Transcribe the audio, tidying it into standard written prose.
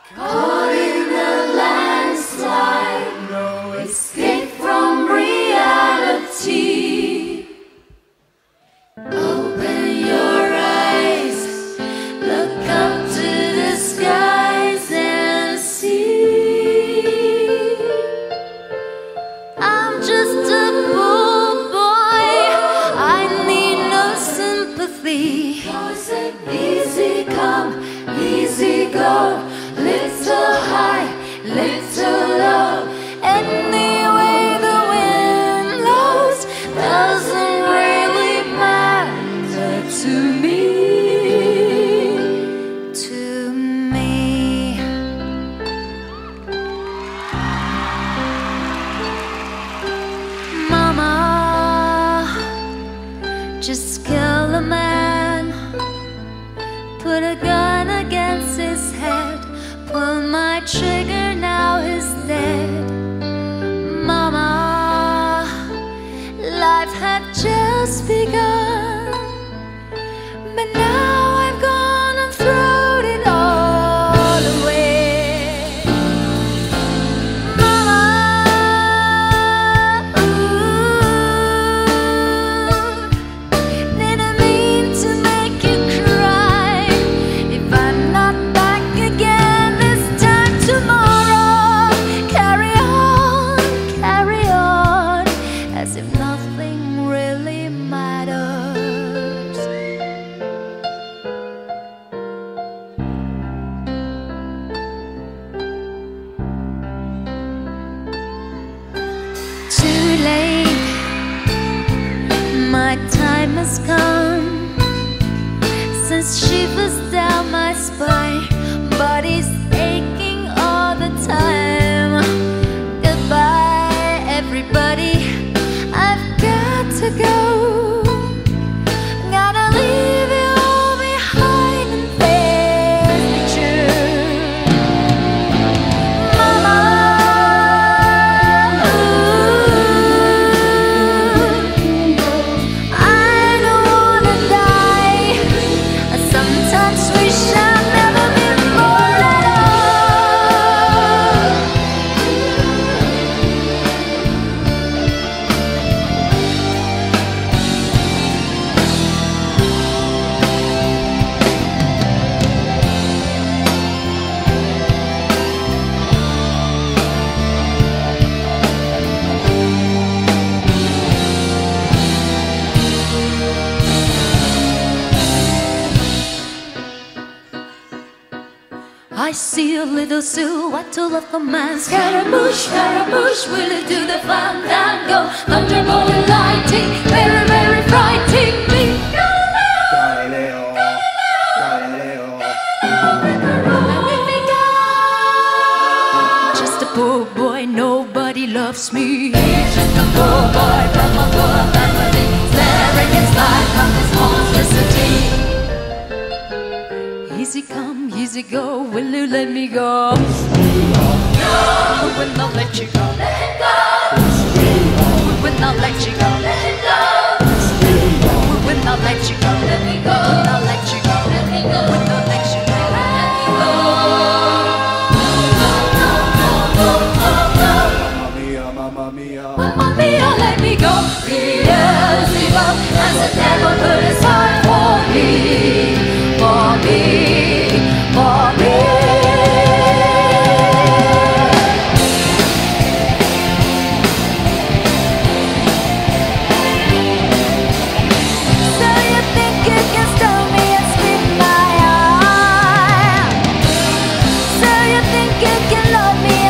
Caught in a landslide, no escape from reality. Open your eyes, look up to the skies and see. I'm just a poor boy, I need no sympathy. Easy come, easy go, little high, little low. Anyway the wind blows doesn't really matter to me. To me. Mama, just kill a man, put a gun against his head, pull my trigger, now he's dead. Mama, life had just begun, but now I've gone and thrown it all away. Mama, ooh, didn't mean to make you cry. If I'm not back again this time tomorrow, carry on, as if nothing really matters. Too late, my time has come. Since shivers down my spine, body's aching all the time. Goodbye, everybody, I've got to go. Gotta leave you all behind and face the truth. Mama, ooh, I don't wanna die. I sometimes wish I'd never been born at all. I see a little silhouette of a man. Scaramouche, Scaramouche, will it do the fandango? Thunderbolt and lightning, very, very frightening me. Galileo, Galileo. Just a poor boy, nobody loves me. He's just a poor boy from a poor family, staring his life from this monstrosity. Easy come, easy go, will you let me go? No, we will not let you go. Let him go. We will not let you go. Let him go. We will not let you go. Let me go. We will not let you go. Let me go. We will not let you go. Let me go. Mamma mia, mamma mia. Mamma mia, let me go. Beelzebub has the devil put his heart for me, for me, for me. So you think you can stone me and split my eye? So you think you can love me